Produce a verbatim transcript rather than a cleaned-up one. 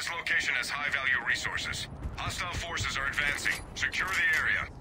This location has high-value resources. Hostile forces are advancing. Secure the area.